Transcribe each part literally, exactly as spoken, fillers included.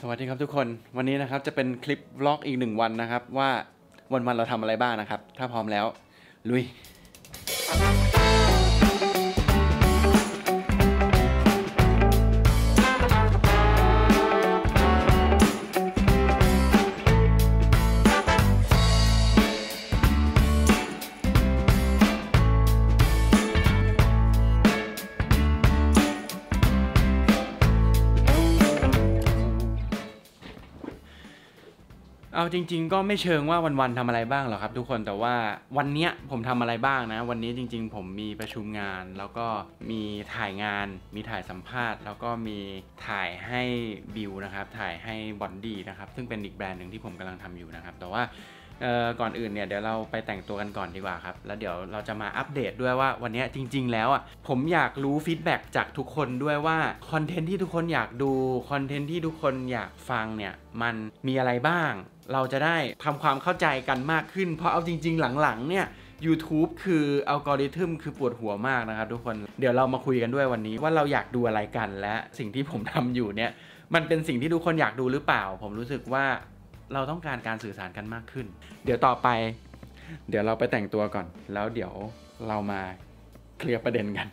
สวัสดีครับทุกคนวันนี้นะครับจะเป็นคลิปวล็อกอีกหนึ่งวันนะครับว่าวันๆเราทำอะไรบ้างนะครับถ้าพร้อมแล้วลุยเอาจริงๆก็ไม่เชิงว่าวันๆทำอะไรบ้างหรอกครับทุกคนแต่ว่าวันนี้ผมทำอะไรบ้างนะวันนี้จริงๆผมมีประชุมงานแล้วก็มีถ่ายงานมีถ่ายสัมภาษณ์แล้วก็มีถ่ายให้บิวนะครับถ่ายให้บอนดี้นะครับซึ่งเป็นอีกแบรนด์หนึ่งที่ผมกำลังทำอยู่นะครับแต่ว่าก่อนอื่นเนี่ยเดี๋ยวเราไปแต่งตัวกันก่อนดีกว่าครับแล้วเดี๋ยวเราจะมาอัปเดตด้วยว่าวันนี้จริงๆแล้วอ่ะผมอยากรู้ฟีดแบ็กจากทุกคนด้วยว่าคอนเทนต์ที่ทุกคนอยากดูคอนเทนต์ที่ทุกคนอยากฟังเนี่ยมันมีอะไรบ้างเราจะได้ทำความเข้าใจกันมากขึ้นเพราะเอาจริงๆหลังๆเนี่ย YouTube คืออัลกอริทึมคือปวดหัวมากนะครับทุกคนเดี๋ยวเรามาคุยกันด้วยวันนี้ว่าเราอยากดูอะไรกันและสิ่งที่ผมทำอยู่เนี่ยมันเป็นสิ่งที่ทุกคนอยากดูหรือเปล่าผมรู้สึกว่าเราต้องการการสื่อสารกันมากขึ้นเดี๋ยวต่อไปเดี๋ยวเราไปแต่งตัวก่อนแล้วเดี๋ยวเรามาเคลียร์ประเด็นกัน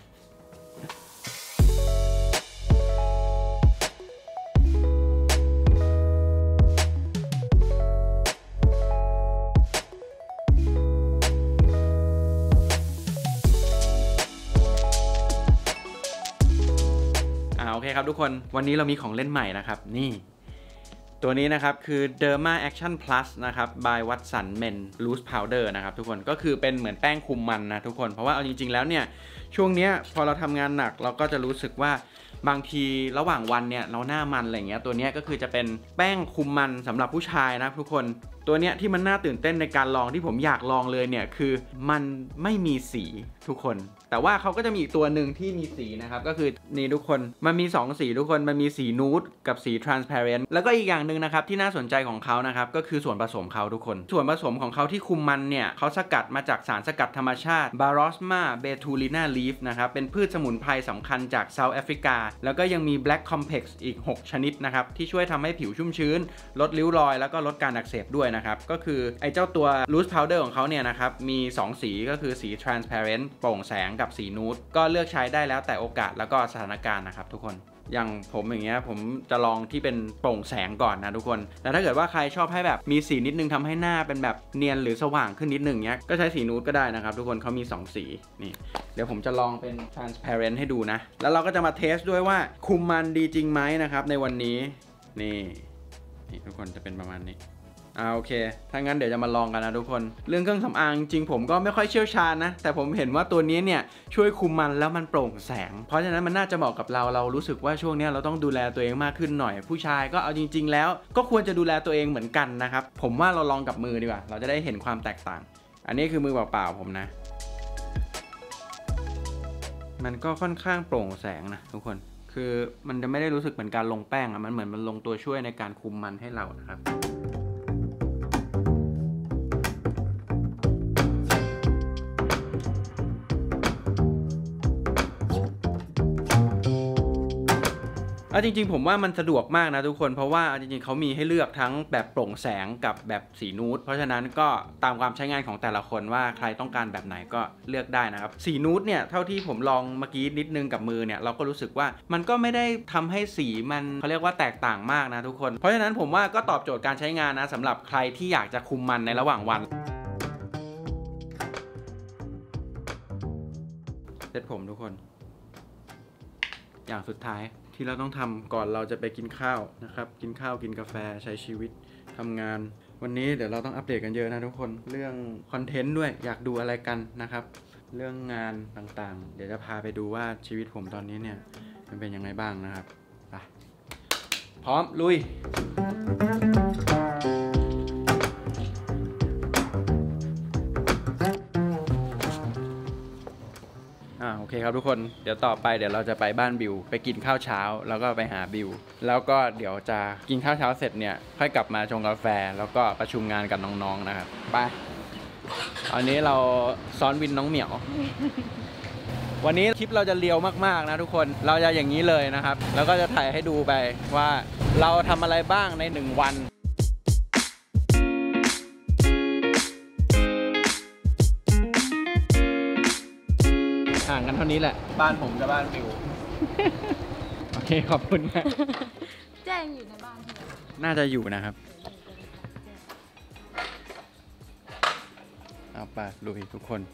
โอเคครับทุกคนวันนี้เรามีของเล่นใหม่นะครับนี่ตัวนี้นะครับคือ Derma Action Plus นะครับ by Watson Men Loose Powder นะครับทุกคนก็คือเป็นเหมือนแป้งคุมมันนะทุกคนเพราะว่าเอาจริงๆแล้วเนี่ยช่วงนี้พอเราทำงานหนักเราก็จะรู้สึกว่าบางทีระหว่างวันเนี่ยเราหน้ามันอะไรเงี้ยตัวนี้ก็คือจะเป็นแป้งคุมมันสำหรับผู้ชายนะทุกคนตัวเนี้ยที่มันน่าตื่นเต้นในการลองที่ผมอยากลองเลยเนี่ยคือมันไม่มีสีทุกคนแต่ว่าเขาก็จะมีอีกตัวหนึ่งที่มีสีนะครับก็คือนี่ทุกคนมันมีสองสีทุกคนมันมีสีนูดกับสี transparent แล้วก็อีกอย่างหนึ่งนะครับที่น่าสนใจของเขานะครับก็คือส่วนผสมเขาทุกคนส่วนผสมของเขาที่คุมมันเนี่ยเขาสกัดมาจากสารสกัดธรรมชาติ Barosma betulina leaf นะครับเป็นพืชสมุนไพรสำคัญจากเซาท์แอฟริกาแล้วก็ยังมี black complex อีกหกชนิดนะครับที่ช่วยทำให้ผิวชุ่มชื้นลดริ้วรอยแล้วก็ลดการอักเสบด้วยนะครับก็คือไอ้เจ้าตัว loose powder ของเขาเนี่ยนะครับมีสองสีก็คือสี transparent โปร่งแสงกับสีนูดก็เลือกใช้ได้แล้วแต่โอกาสแล้วก็สถานการณ์นะครับทุกคนอย่างผมอย่างเงี้ยผมจะลองที่เป็นโปร่งแสงก่อนนะทุกคนแต่ถ้าเกิดว่าใครชอบให้แบบมีสีนิดนึงทำให้หน้าเป็นแบบเนียนหรือสว่างขึ้นนิดนึงเงี้ยก็ใช้สีนูดก็ได้นะครับทุกคนเขามีสองสีนี่เดี๋ยวผมจะลองเป็น transparent ให้ดูนะแล้วเราก็จะมาเทสด้วยว่าคุมมันดีจริงไหมนะครับในวันนี้นี่นี่ทุกคนจะเป็นประมาณนี้อ่าโอเคถ้างั้นเดี๋ยวจะมาลองกันนะทุกคนเรื่องเครื่องสำอางจริงผมก็ไม่ค่อยเชี่ยวชาญนะแต่ผมเห็นว่าตัวนี้เนี่ยช่วยคุมมันแล้วมันโปร่งแสงเพราะฉะนั้นมันน่าจะเหมาะกับเราเรารู้สึกว่าช่วงนี้เราต้องดูแลตัวเองมากขึ้นหน่อยผู้ชายก็เอาจริงๆแล้วก็ควรจะดูแลตัวเองเหมือนกันนะครับผมว่าเราลองกับมือดีกว่าเราจะได้เห็นความแตกต่างอันนี้คือมือเปล่าๆผมนะมันก็ค่อนข้างโปร่งแสงนะทุกคนคือมันจะไม่ได้รู้สึกเหมือนการลงแป้งอะมันเหมือนมันลงตัวช่วยในการคุมมันให้เรานะครับเอาจริงๆผมว่ามันสะดวกมากนะทุกคนเพราะว่าจริงๆเขามีให้เลือกทั้งแบบโปร่งแสงกับแบบสีนูดเพราะฉะนั้นก็ตามความใช้งานของแต่ละคนว่าใครต้องการแบบไหนก็เลือกได้นะครับสีนูดเนี่ยเท่าที่ผมลองเมื่อกี้นิดนึงกับมือเนี่ยเราก็รู้สึกว่ามันก็ไม่ได้ทำให้สีมันเขาเรียกว่าแตกต่างมากนะทุกคนเพราะฉะนั้นผมว่าก็ตอบโจทย์การใช้งานนะสำหรับใครที่อยากจะคุมมันในระหว่างวันเสร็จผมทุกคนอย่างสุดท้ายที่เราต้องทำก่อนเราจะไปกินข้าวนะครับกินข้าวกินกาแฟใช้ชีวิตทำงานวันนี้เดี๋ยวเราต้องอัปเดตกันเยอะนะทุกคนเรื่องคอนเทนต์ด้วยอยากดูอะไรกันนะครับเรื่องงานต่างๆเดี๋ยวจะพาไปดูว่าชีวิตผมตอนนี้เนี่ยมันเป็นยังไงบ้างนะครับไปพร้อมลุยอ่าโอเคครับทุกคนเดี๋ยวต่อไปเดี๋ยวเราจะไปบ้านบิวไปกินข้าวเช้าแล้วก็ไปหาบิวแล้วก็เดี๋ยวจะกินข้าวเช้าเสร็จเนี่ยค่อยกลับมาชงกาแฟแล้วก็ประชุมงานกับน้องๆนะครับไปอันนี้เราซ้อนวินน้องเหมียววันนี้คลิปเราจะเรียวมากๆนะทุกคนเราจะอย่างนี้เลยนะครับแล้วก็จะถ่ายให้ดูไปว่าเราทำอะไรบ้างในหนึ่งวันห่างกันเท่านี้แหละบ้านผมกับบ้านฟิว โอเคขอบคุณนะแจ้งอยู่ในบ้านใช่ไหมน่าจะอยู่นะครับเอาไปลุยทุกคน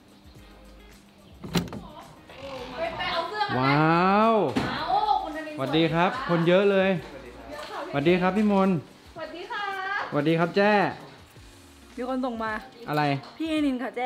ว้าวสวัสดีครับคนเยอะเลยสวัสดีครับพี่มนสวัสดีค่ะสวัสดีครับแจ้มีคนส่งมาอะไรพี่นินค่ะแจ้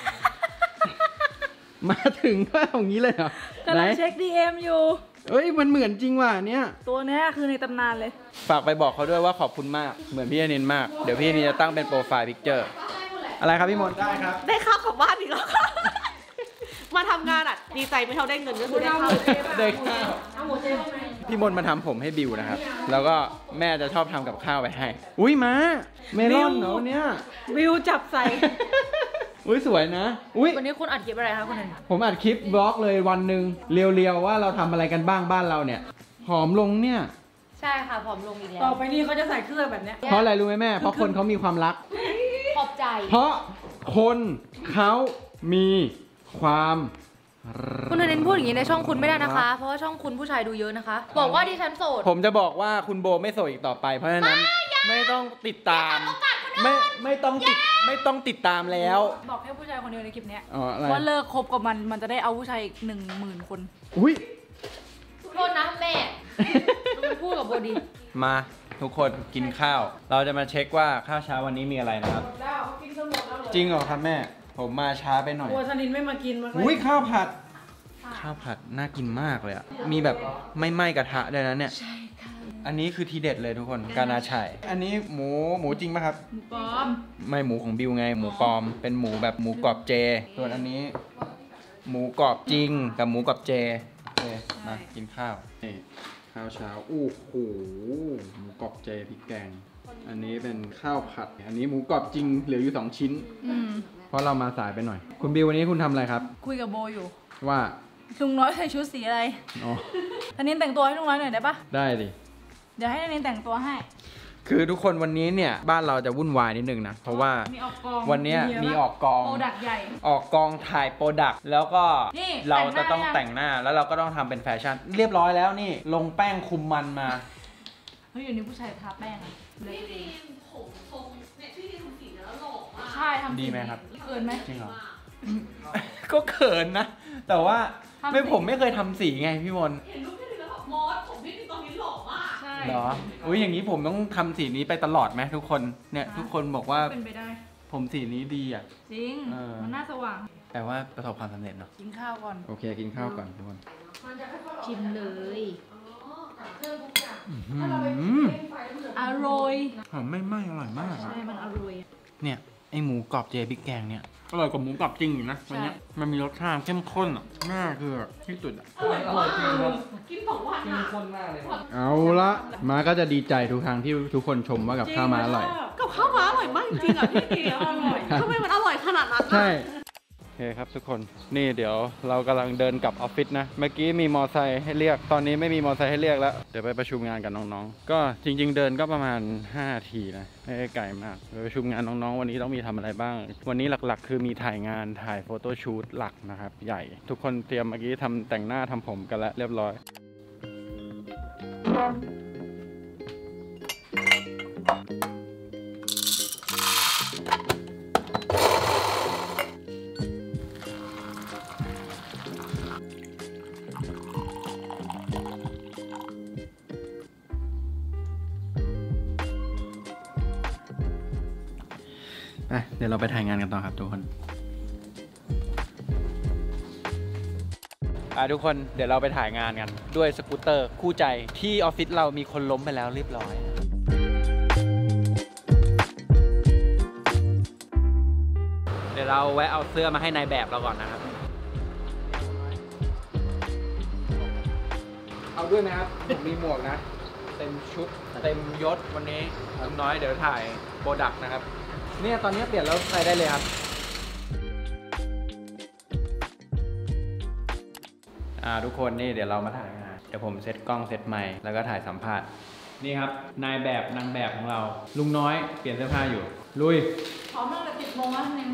มาถึงก็อย่างนี้เลยเหรอกำลังเช็ค ดี เอ็ม อยู่เอ้ยมันเหมือนจริงว่ะเนี่ยตัวนี้คือในตำนานเลยฝากไปบอกเขาด้วยว่าขอบคุณมากเหมือนพี่นินมากเดี๋ยวพี่นินจะตั้งเป็นโปรไฟล์พิกเจอร์อะไรครับพี่มนได้ครับได้ข้าวกลับบ้านอีกแล้วค่ะมาทำงานอ่ะดีใจไม่เท่าได้เงินก็คือได้ข้าวได้ข้าวพี่มนมาทำผมให้บิวนะครับแล้วก็แม่จะชอบทำกับข้าวไปให้อุ้ยมาเมลอนเนาะเนี่ยบิวจับใส่อุ้ยสวยนะอุ้ยวันนี้คุณอัดคลิปอะไรคะคุณนันผมอัดคลิปบล็อกเลยวันหนึ่งเรียวๆว่าเราทำอะไรกันบ้างบ้านเราเนี่ยผอมลงเนี่ยใช่ค่ะผอมลงอีกแล้วต่อไปนี้เขาจะใส่เครื่องแบบนี้เพราะอะไรรู้ไหมแม่เพราะคนเขามีความรักขอบใจเพราะคนเขามีความคุณนันพูดอย่างนี้ในช่องคุณไม่ได้นะคะเพราะว่าช่องคุณผู้ชายดูเยอะนะคะบอกว่าดิฉันโสดผมจะบอกว่าคุณโบไม่โสดอีกต่อไปเพราะฉะนั้นไม่ต้องติดตามไม่ไม่ต้องติดไม่ต้องติดตามแล้วบอกแค่ผู้ชายคนเดียวในคลิปนี้ว่าเลิกคบกับมันมันจะได้เอาผู้ชายอีกหนึ่งหมื่นคนอุ้ยโทษนะแม่คุณพูดกับโบดีมาทุกคนกินข้าวเราจะมาเช็คว่าข้าวเช้าวันนี้มีอะไรนะครับจริงเหรอครับแม่ผมมาช้าไปหน่อยวัวชนินไม่มากินมาอุ้ยข้าวผัดข้าวผัดน่ากินมากเลยอ่ะมีแบบไม่ไหม้กระทะด้วยนะเนี่ยใช่ค่ะอันนี้คือทีเด็ดเลยทุกคนกานาชัยอันนี้หมูหมูจริงป่ะครับหมูปลอมไม่หมูของบิวไงหมูปลอมเป็นหมูแบบหมูกรอบเจส่วนอันนี้หมูกรอบจริงกับหมูกรอบเจโอเคมากินข้าวนี่ข้าวเช้าอู้หูหมูกรอบเจพริกแกงอันนี้เป็นข้าวผัดอันนี้หมูกรอบจริงเหลืออยู่สองชิ้นเพราะเรามาสายไปหน่อยคุณบิววันนี้คุณทำอะไรครับคุยกับโบอยู่ว่าลุงน้อยใส่ชุดสีอะไรอ๋อธนินแต่งตัวให้ลุงน้อยหน่อยได้ปะได้ดิเดี๋ยวให้ธนินแต่งตัวให้คือทุกคนวันนี้เนี่ยบ้านเราจะวุ่นวายนิดนึงนะเพราะว่าวันนี้มีออกกองโปรดักใหญ่ออกกองถ่ายโปรดักแล้วก็เราจะต้องแต่งหน้าแล้วเราก็ต้องทำเป็นแฟชั่นเรียบร้อยแล้วนี่ลงแป้งคุมมันมาเฮ้ยอยู่นี้ผู้ชายทาแป้งอะพี่ดีนผมทรงเนี่ยพี่ดีนทำสีแล้วหล่อมากใช่ทำดีไหมครับเกินไหมจริงเหรอก็เขินนะแต่ว่าไม่ผมไม่เคยทำสีไงพี่มนเห็นรูปพี่ดีนแล้วแบบมอสผมพี่ดีนตอนนี้หล่อมากใช่เหรออุ้ยอย่างนี้ผมต้องทำสีนี้ไปตลอดไหมทุกคนเนี่ยทุกคนบอกว่าเป็นไปได้ผมสีนี้ดีอ่ะจริงมันน่าสว่างแต่ว่าประสบความสำเร็จเนาะกินข้าวก่อนโอเคกินข้าวก่อนทุกคนชิมเลยอร่อยหอมไม่ไหม้อร่อยมากใช่มันอร่อยเนี่ยไอหมูกรอบเจพริกแกงเนี่ยอร่อยกว่าหมูกรอบจริงอยู่นะวันนี้มันมีรสชาติเข้มข้นอ่ะหน้าคือที่สุดอ่ะอร่อยจริงครับกินสองวันเข้มข้นมากเลยเอาละมาก็จะดีใจทุกครั้งที่ทุกคนชมว่ากับข้าวมาอร่อยกับข้าวมาอร่อยมากจริงอ่ะพี่ดีอร่อยทำไมมันอร่อยขนาดนั้นใช่โอเคครับทุกคนนี่เดี๋ยวเรากำลังเดินกลับออฟฟิศนะเมื่อกี้มีมอไซค์ให้เรียกตอนนี้ไม่มีมอไซค์ให้เรียกแล้วเดี๋ยวไปประชุมงานกับน้องๆก็จริงๆเดินก็ประมาณห้านาทีนะไม่ได้ไกลมากไปประชุมงานน้องๆวันนี้ต้องมีทำอะไรบ้างวันนี้หลักๆคือมีถ่ายงานถ่ายโฟโต้ชูตหลักนะครับใหญ่ทุกคนเตรียมเมื่อกี้ทำแต่งหน้าทำผมกันแล้วเรียบร้อยเดี๋ยวเราไปถ่ายงานกันต่อครับทุกคนอ่ะทุกคนเดี๋ยวเราไปถ่ายงานกันด้วยสกูตเตอร์คู่ใจที่ออฟฟิศเรามีคนล้มไปแล้วเรียบร้อยเดี๋ยวเราแวะเอาเสื้อมาให้นายแบบเราก่อนนะครับเอาด้วยไหมครับผมมีหมวกนะเต็มชุดเต็มยศวันนี้ลุงน้อยเดี๋ยวถ่ายโปรดักต์นะครับเนี่ยตอนนี้เปลี่ยนแล้วใส่ได้เลยครับอ่าทุกคนนี่เดี๋ยวเรามาถ่ายงานเดี๋ยวผมเซตกล้องเซตไมค์แล้วก็ถ่ายสัมภาษณ์นี่ครับนายแบบนางแบบของเราลุงน้อยเปลี่ยนเสื้อผ้าอยู่ลุยพร้อมตั้งแต่สิบโมงแล้วนึง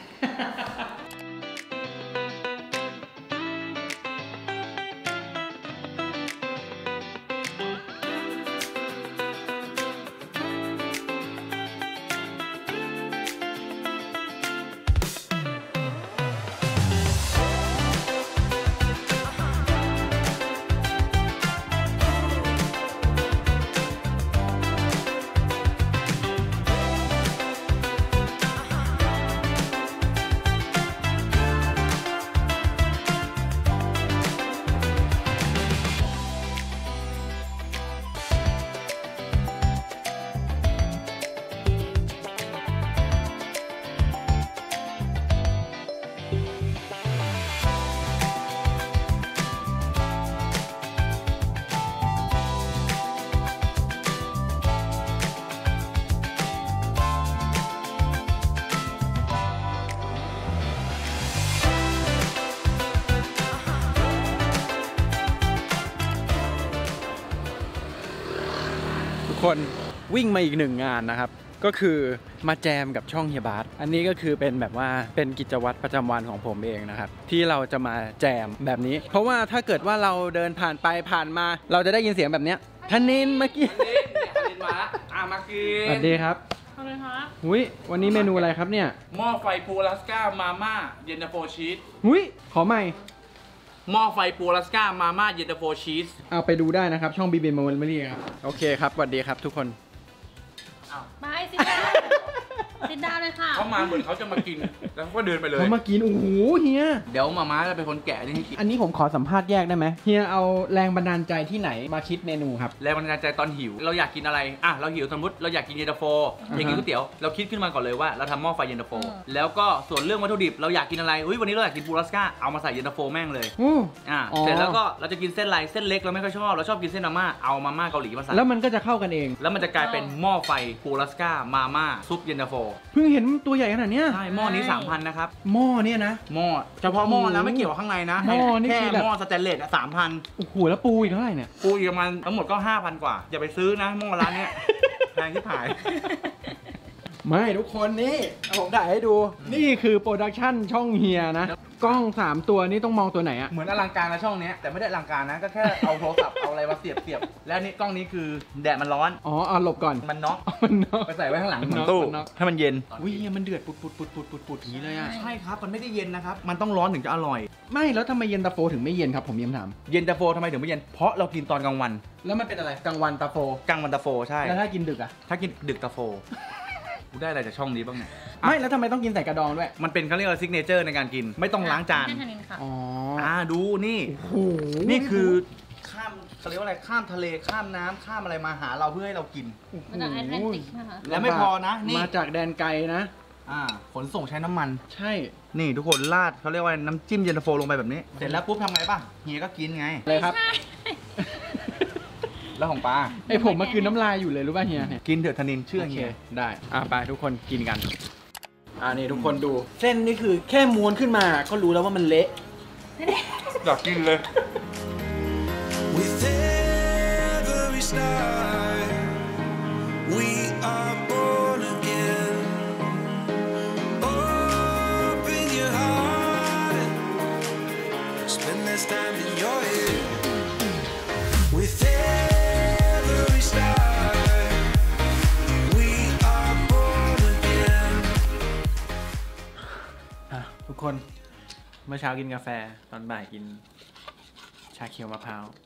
คนวิ่งมาอีกหนึ่งงานนะครับก็คือมาแจมกับช่องเฮียบาสอันนี้ก็คือเป็นแบบว่าเป็นกิจวัตรประจำวันของผมเองนะครับที่เราจะมาแจมแบบนี้เพราะว่าถ้าเกิดว่าเราเดินผ่านไปผ่านมาเราจะได้ยินเสียงแบบเนี้ยธนินมากินธนินมาอ่ะมากินสวัสดีครับสวัสดีครับอุ้ยวันนี้เมนูอะไรครับเนี่ยหม้อไฟปูรัสก้ามาม่าเย็นตาโฟชีสอุ้ยขอใหม่หม้อไฟปูรัสก้ามาม่าเย็นตาโฟชีสเอาไปดูได้นะครับช่องบีบีมาวันเมลี่ครับโอเคครับสวัสดีครับทุกคนมาให้สิดาวสิดาวเลยค่ะเขามาเหมือนเขาจะมากินแล้วก็เดินไปเลยเขามากินโอ้โหเฮียเดี๋ยวมาม่าจะเป็นคนแกะนี่ให้กินอันนี้ผมขอสัมภาษณ์แยกได้ไหมเฮียเอาแรงบันดาลใจที่ไหนมาคิดเมนูครับแรงบันดาลใจตอนหิวเราอยากกินอะไรอ่ะเราหิวสมมติเราอยากกินเย็นตาโฟอยากกินก๋วยเตี๋ยวเราคิดขึ้นมาก่อนเลยว่าเราทำหม้อไฟเย็นตาโฟแล้วก็ส่วนเรื่องวัตถุดิบเราอยากกินอะไรอุ้ยวันนี้เราอยากกินปูรัสก้าเอามาใส่เย็นตาโฟแม่งเลยอ่าเสร็จแล้วก็เราจะกินเส้นไรเส้นเล็กเราไม่ค่อยชอบเราชอบกินเส้นมาม่าเอามาม่าเกาหลีมาใส่แล้วมันก็จะเข้ากันเองแล้วมันจะกลายเป็นหม้อไฟปูรัสก้ามาม่าซุปเย็นตาโฟเพิ่งเห็นตัวใหญ่ขนาดนี้ใช่หม้อนี้ สามพัน นะครับหม้อเนี่ยนะหม้อเฉพาะหม้อนะไม่เกี่ยวกับข้างในนะหม้อนี่แค่คือแบบหม้อสแตนเลสอ่ะสามพันโอ้โหแล้วปูอีกเท่าไหร่เนี่ยปูอีกประมาณทั้งหมดก็ห้าพันกว่าอย่าไปซื้อนะหม้อร้านเนี้ยแพงที่ผายไม่ทุกคนนี่ผมถ่ายให้ดูนี่คือโปรดักชั่นช่องเฮียนะกล้องสามตัวนี้ต้องมองตัวไหนอะเหมือนอลังการนะช่องนี้แต่ไม่ได้อลังการนะก็แค่เอาโทรศัพท์เอาอะไรมาเสียบเสียบแล้วนี่กล้องนี้คือแดดมันร้อนอ๋อเอาหลบก่อนมันน็อกมันน็อกไปใส่ไว้ข้างหลังเหมือนตู้ให้มันเย็นวิ่งมันเดือดปุดปุดปุดปุดปุดปุดอย่างนี้เลยอะใช่ครับมันไม่ได้เย็นนะครับมันต้องร้อนถึงจะอร่อยไม่แล้วทำไมเย็นตาโฟถึงไม่เย็นครับผมยังถามเย็นตาโฟทำไมถึงไม่เย็นเพราะเรากินตอนกลางวันแล้วมันเป็นอะไรกลางวันตาโฟกลางวันตาโฟใช่แล้วถ้ากินดึกอะถ้ากินดึกตาโฟกูได้อะไรจากช่องนี้บ้างเนี่ยไม่แล้วทำไมต้องกินใส่กระดองด้วยมันเป็นเขาเรียกว่าซิกเนเจอร์ในการกินไม่ต้องล้างจานอ๋ออ่าดูนี่โอ้โหนี่คือข้ามเขาเรียกว่าอะไรข้ามทะเลข้ามน้ำข้ามอะไรมาหาเราเพื่อให้เรากินมาจากแอตแลนติกนะคะแล้วไม่พอนะนี่มาจากแดนไกลนะอ่าขนส่งใช้น้ำมันใช่นี่ทุกคนราดเขาเรียกว่าน้ำจิ้มเย็นตาโฟลงไปแบบนี้เสร็จแล้วปุ๊บทำไงป่ะเฮียก็กินไงเลยครับแล้วของปลาไอผมมาคืนน้ำลายอยู่เลยรู้ป่ะเฮียกินเถอะธนินเชื่อเฮียได้อ่ะไปทุกคนกินกันอ่านี่ทุกคนดูเส้นนี่คือแค่ม้วนขึ้นมาก็รู้แล้วว่ามันเละอยากกินเลยทุกคนเมื่อเช้ากินกาแฟตอนบ่ายกินชาเขียวมะพร้าว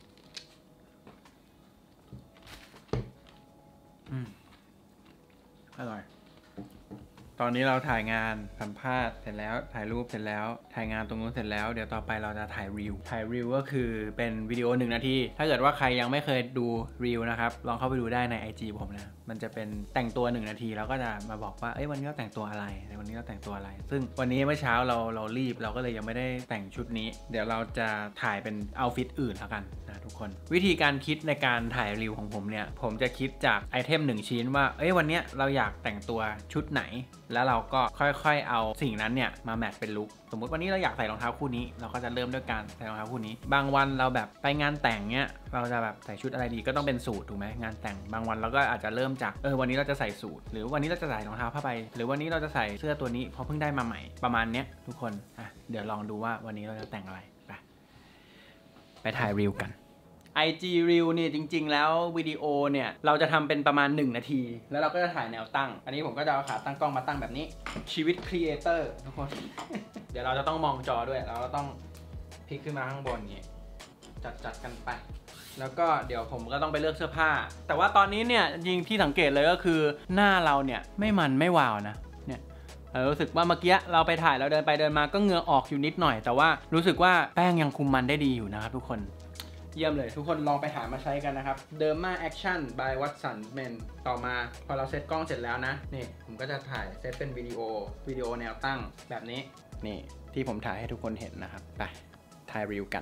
อืมอร่อยตอนนี้เราถ่ายงานสัมภาษณ์เสร็จแล้วถ่ายรูปเสร็จแล้วถ่ายงานตรงนู้นเสร็จแล้วเดี๋ยวต่อไปเราจะถ่ายรีวถ่ายรีวก็คือเป็นวิดีโอหนึ่งนาทีถ้าเกิดว่าใครยังไม่เคยดูรีวนะครับลองเข้าไปดูได้ใน ไอ จี ผมนะมันจะเป็นแต่งตัวหนึ่งนาทีแล้วก็จะมาบอกว่าเอ้ยวันนี้เราแต่งตัวอะไรวันนี้เราแต่งตัวอะไรซึ่งวันนี้เมื่อเช้าเราเรารีบเราก็เลยยังไม่ได้แต่งชุดนี้เดี๋ยวเราจะถ่ายเป็นเอาท์ฟิตอื่นแล้วกันนะทุกคนวิธีการคิดในการถ่ายรีวของผมเนี่ยผมจะคิดจากไอเทมหนึ่งชิ้นว่าเอ้ยวันนี้เราอยากแต่งตัวชุดไหนแล้วเราก็ค่อยๆเอาสิ่งนั้นเนี่ยมาแมทเป็นลุคสมมุติวันนี้เราอยากใส่รองเท้าคู่นี้เราก็จะเริ่มด้วยการใส่รองเท้าคู่นี้บางวันเราแบบไปงานแต่งเนี้ยเราจะแบบใส่ชุดอะไรดีก็ต้องเป็นสูทถูกไหมงานแต่งบางวันเราก็อาจจะเริ่มจากเออวันนี้เราจะใส่สูทหรือวันนี้เราจะใส่รองเท้าผ้าใบหรือวันนี้เราจะใส่เสื้อตัวนี้เพราะเพิ่งได้มาใหม่ประมาณเนี้ยทุกคนอ่ะเดี๋ยวลองดูว่าวันนี้เราจะแต่งอะไรไปไปถ่ายรีวกัน ไอ จี Reel เนี่ยจริงๆแล้ววิดีโอเนี่ยเราจะทำเป็นประมาณหนึ่งนาทีแล้วเราก็จะถ่ายแนวตั้งอันนี้ผมก็จะเอาขาตั้งกล้องมาตั้งแบบนี้ชีวิตครีเอเตอร์ทุกคน เดี๋ยวเราจะต้องมองจอด้วยเราก็ต้องพลิกขึ้นมาข้างบนอย่างงี้จัดจัดกันไปแล้วก็เดี๋ยวผมก็ต้องไปเลือกเสื้อผ้าแต่ว่าตอนนี้เนี่ยจริงที่สังเกตเลยก็คือหน้าเราเนี่ยไม่มันไม่วาวนะเนี่ยเรารู้สึกว่าเมื่อกี้เราไปถ่ายเราเดินไปเดินมาก็เหงื่อออกอยู่นิดหน่อยแต่ว่ารู้สึกว่าแป้งยังคุมมันได้ดีอยู่นะครับทุกคนเยี่ยมเลยทุกคนลองไปหามาใช้กันนะครับ Derma Action by Watson Men ต่อมาพอเราเซตกล้องเสร็จแล้วนะนี่ผมก็จะถ่ายเซตเป็นวิดีโอวิดีโอแนวตั้งแบบนี้นี่ที่ผมถ่ายให้ทุกคนเห็นนะครับไปถ่ายรีวกัน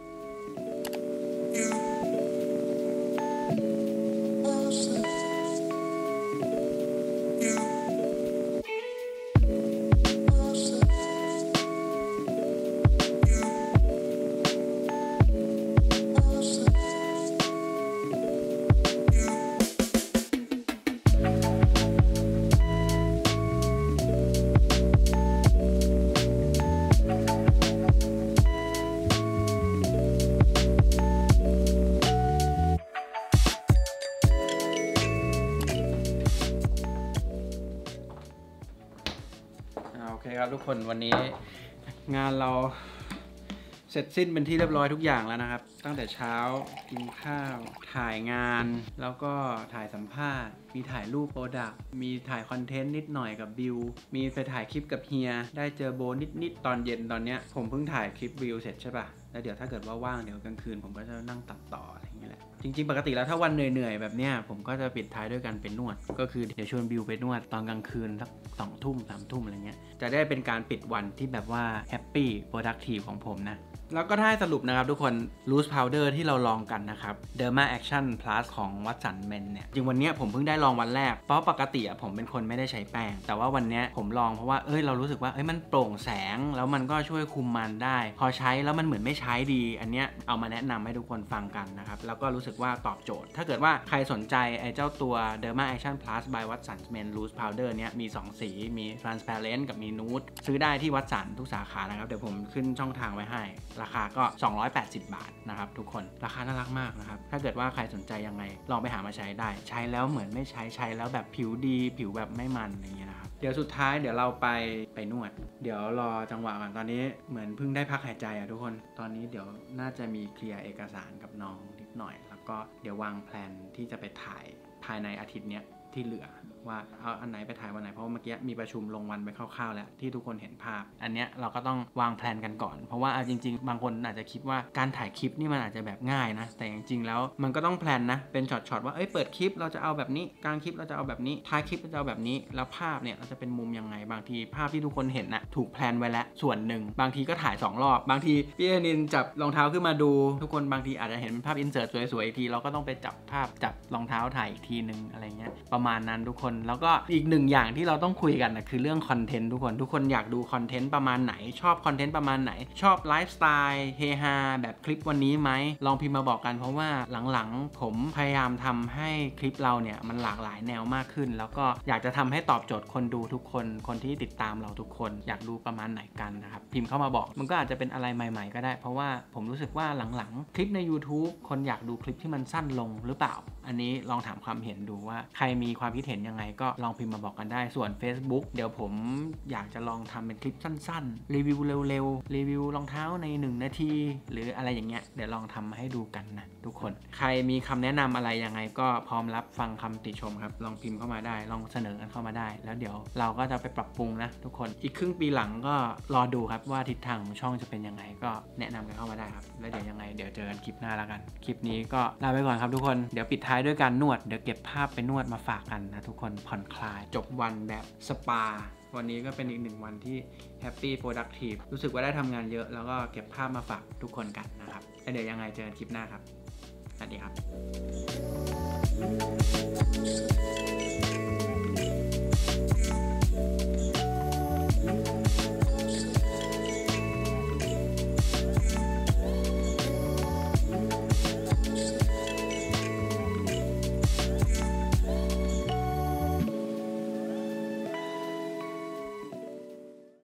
โอเคครับทุกคนวันนี้งานเราเสร็จสิ้นเป็นที่เรียบร้อยทุกอย่างแล้วนะครับตั้งแต่เช้ากินข้าวถ่ายงานแล้วก็ถ่ายสัมภาษณ์มีถ่ายรูปโปรดักต์มีถ่ายคอนเทนต์นิดหน่อยกับบิวมีไปถ่ายคลิปกับเฮียได้เจอโบนิดๆตอนเย็นตอนเนี้ยผมเพิ่งถ่ายคลิปวิวเสร็จใช่ป่ะแล้วเดี๋ยวถ้าเกิดว่าว่างเดี๋ยวกลางคืนผมก็จะนั่งตัดต่ออะไรอย่างเงี้ยแหละจริงๆปกติแล้วถ้าวันเหนื่อยๆแบบเนี้ยผมก็จะปิดท้ายด้วยการไปนวดก็คือเดี๋ยวชวนบิวไปนวดตอนกลางคืนสักสองทุ่มสามทุ่มอะไรเงี้ยจะได้เป็นการปิดวันที่แบบว่าแฮปปี้โปรดักทีฟของผมนะแล้วก็ถ้าให้สรุปนะครับทุกคน Loose Powder ที่เราลองกันนะครับ Derma Action Plus ของ Watson Men เนี่ยจริงวันนี้ผมเพิ่งได้ลองวันแรกเพราะปกติผมเป็นคนไม่ได้ใช้แป้งแต่ว่าวันนี้ผมลองเพราะว่าเอ้ยเรารู้สึกว่าเอ้ยมันโปร่งแสงแล้วมันก็ช่วยคุมมันได้พอใช้แล้วมันเหมือนไม่ใช้ดีอันเนี้ยเอามาแนะนำให้ทุกคนฟังกันนะครับแล้วก็รู้สึกว่าตอบโจทย์ถ้าเกิดว่าใครสนใจไอ้เจ้าตัว Derma Action Plus by Watson Men Loose Powder เนี้ยมีสองสีมี Transparent กับมี Nude ซื้อได้ที่ Watson ทุกสาขานะครับเดี๋ยวผมขึ้นช่องทางไว้ให้ราคาก็สองร้อยแปดสิบบาทนะครับทุกคนราคาน่ารักมากนะครับถ้าเกิดว่าใครสนใจยังไงลองไปหามาใช้ได้ใช้แล้วเหมือนไม่ใช้ใช้แล้วแบบผิวดีผิวแบบไม่มันอย่างเงี้ยนะครับเดี๋ยวสุดท้ายเดี๋ยวเราไปไปนวดเดี๋ยวรอจังหวะก่อนตอนนี้เหมือนเพิ่งได้พักหายใจอ่ะทุกคนตอนนี้เดี๋ยวน่าจะมีเคลียร์เอกสารกับน้องนิดหน่อยแล้วก็เดี๋ยววางแพลนที่จะไปถ่ายภายในอาทิตย์เนี้ยที่เหลือว่าเอาอันไหนไปถ่ายวันไหนเพราะเมื่อกี้มีประชุมลงวันไปคร่าวๆแล้วที่ทุกคนเห็นภาพอันเนี้ยเราก็ต้องวางแผนกันก่อนเพราะว่าจริงๆบางคนอาจจะคิดว่าการถ่ายคลิปนี่มันอาจจะแบบง่ายนะแต่จริงๆแล้วมันก็ต้องแพลนนะเป็นช็อตๆว่าเอ้ยเปิดคลิปเราจะเอาแบบนี้กลางคลิปเราจะเอาแบบนี้ท้ายคลิปเราจะเอาแบบนี้แล้วภาพเนี่ยเราจะเป็นมุมยังไงบางทีภาพที่ทุกคนเห็นนะถูกแพลนไว้แล้วส่วนหนึ่งบางทีก็ถ่ายสองรอบบางทีพี่เอนินจับรองเท้าขึ้นมาดูทุกคนบางทีอาจจะเห็นเป็นภาพอินเสิร์ตสวยๆอีกทีเราก็ต้องไปจับภาพจับรองเท้าถ่ายอีกทีนึงอะไรเงี้ยประมาณนั้นทุกคนแล้วก็อีกหนึ่งอย่างที่เราต้องคุยกันนะคือเรื่องคอนเทนต์ทุกคนทุกคนอยากดูคอนเทนต์ประมาณไหนชอบคอนเทนต์ประมาณไหนชอบไลฟ์สไตล์เฮฮาแบบคลิปวันนี้ไหมลองพิมพ์มาบอกกันเพราะว่าหลังๆผมพยายามทำให้คลิปเราเนี่ยมันหลากหลายแนวมากขึ้นแล้วก็อยากจะทำให้ตอบโจทย์คนดูทุกคนคนที่ติดตามเราทุกคนอยากดูประมาณไหนกันนะครับพิมพ์เข้ามาบอกมันก็อาจจะเป็นอะไรใหม่ๆก็ได้เพราะว่าผมรู้สึกว่าหลังๆคลิปใน YouTube คนอยากดูคลิปที่มันสั้นลงหรือเปล่าอันนี้ลองถามความเห็นดูว่าใครมีความคิดเห็นยังไงก็ลองพิมพ์มาบอกกันได้ส่วน Facebook เดี๋ยวผมอยากจะลองทำเป็นคลิปสั้นๆรีวิวเร็วๆรีวิวรองเท้าในหนึ่งนาทีหรืออะไรอย่างเงี้ยเดี๋ยวลองทำมาให้ดูกันนะทุกคนใครมีคำแนะนำอะไรยังไงก็พร้อมรับฟังคำติชมครับลองพิมพ์เข้ามาได้ลองเสนอกันเข้ามาได้แล้วเดี๋ยวเราก็จะไปปรับปรุงนะทุกคนอีกครึ่งปีหลังก็รอดูครับว่าทิศทางของช่องจะเป็นยังไงก็แนะนำกันเข้ามาได้ครับแล้วเดี๋ยวยังไงเดี๋ยวเจอกันคลิปหน้าแล้วกันคลิปนี้ก็ลาไปก่อนครับทุกคนเดี๋ยวปิดท้ายด้วยการนวดเดี๋ยวเก็บภาพไปนวดมาฝากกันนะทุกคนผ่อนคลายจบวันแบบสปาวันนี้ก็เป็นอีกหนึ่งวันที่แฮปปี้โปรดักทีฟรู้สึกว่าได้ทำงานเยอะแล้วก็เก็บภาพมาฝากทุกคนกันนะครับแล้วเดี๋ยวยังไงเจอกันคลิปหน้าครับสวัสดีครับ